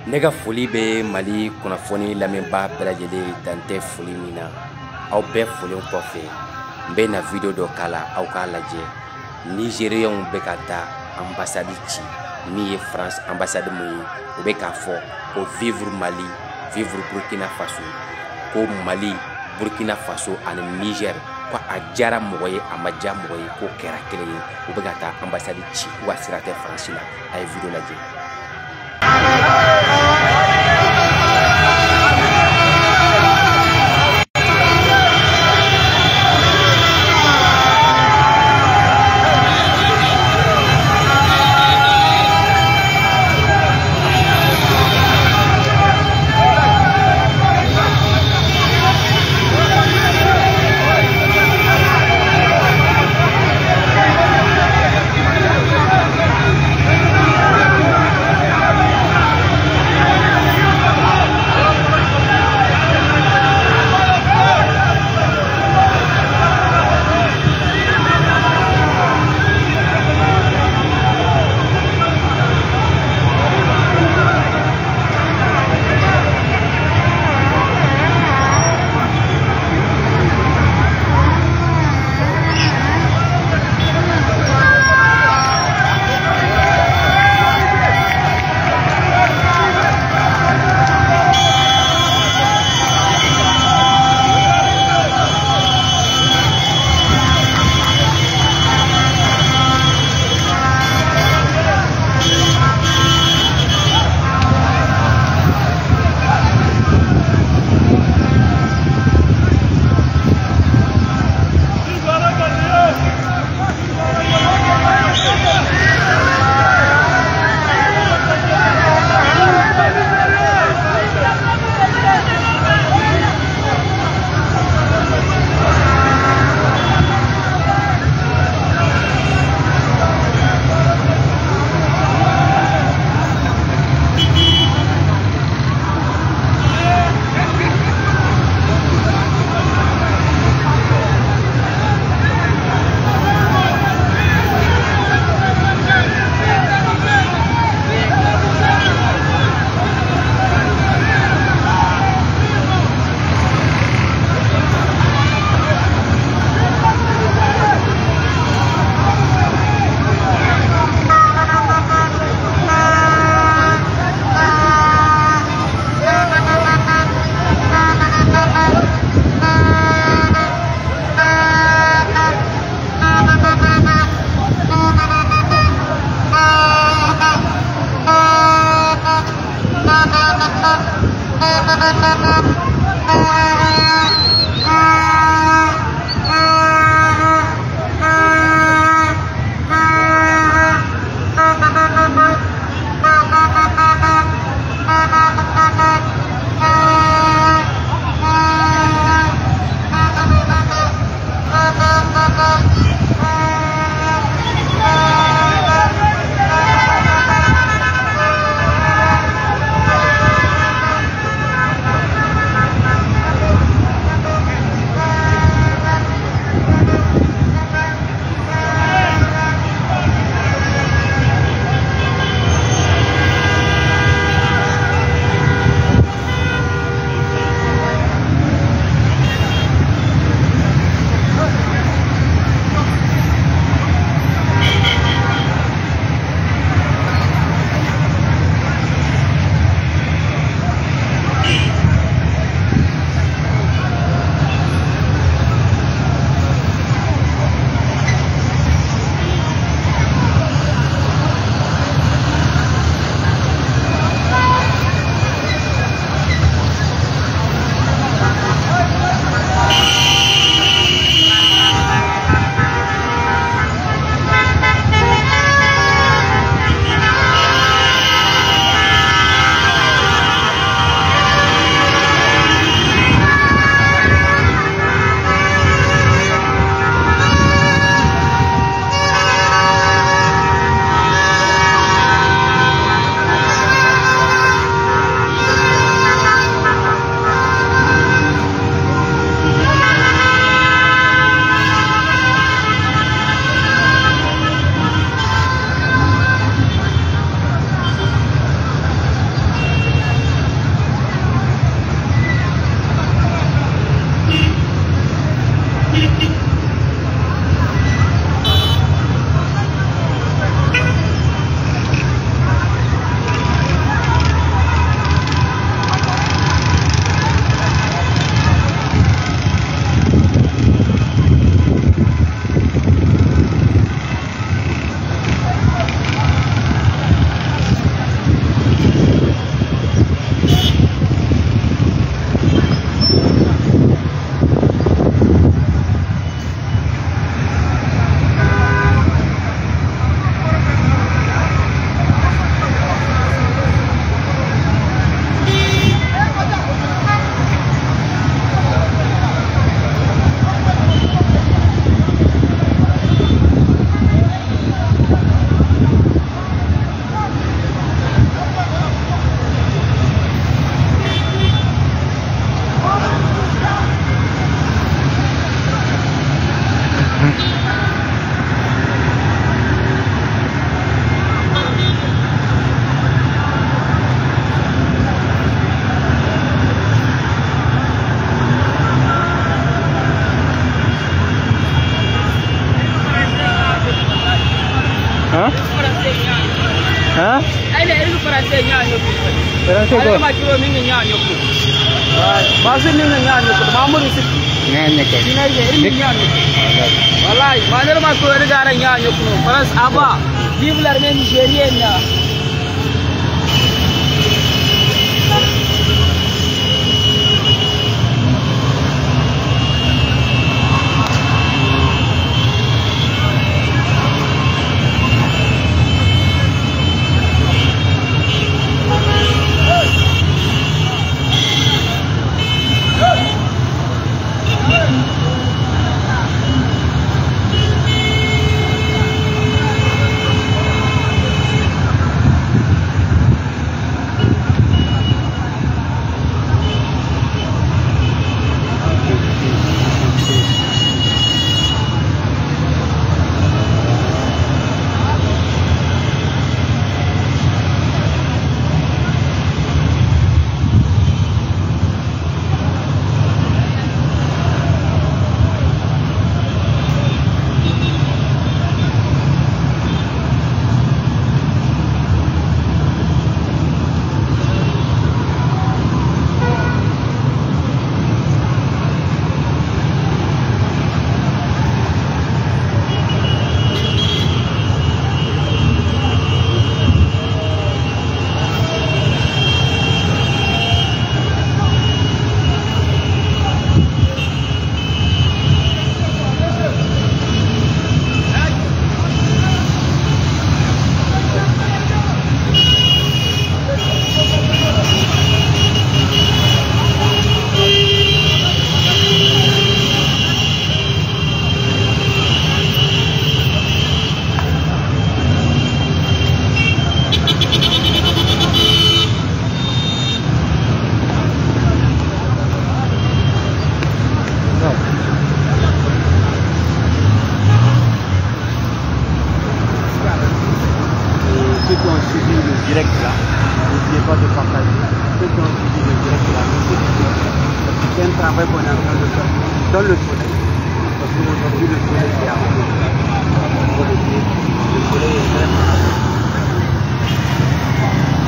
Nega foli be Mali kunnafoni lamɛnba bɛɛ lajɛlen dan tɛ foli min na aw bɛɛ folen kɔfɛ n bɛ na video dɔ kala aw k'a lajɛ Nigériens bɛ ka taa ambassade ci min ye France ambassade mun ye o bɛ k'a fɔ ko vivre Mali vivre Burkina Faso ko Mali Burkina Faso ani Niger ko a diyara mɔgɔ ye a ma diya mɔgɔ ye ko kɛra kelen ye u bɛ ka taa ambassade ci u ka sira tɛ France la a ye video lajɛ. Ada makiro mingi nyanyo ku. Masih mingi nyanyo ku. Mamuri sih. Nyanyo ku. Ini aja ini nyanyo. Walai, mana makiro negara nyanyo ku. Paras apa? Dibular men Nigeria na. Ceux qui ont suivi le direct là, n'oubliez pas de partager. Ceux qui ont suivi le direct là, c'est un travail qu'on est en train de faire dans le soleil. Parce qu'aujourd'hui le soleil est à fond. Le soleil est vraiment à fond.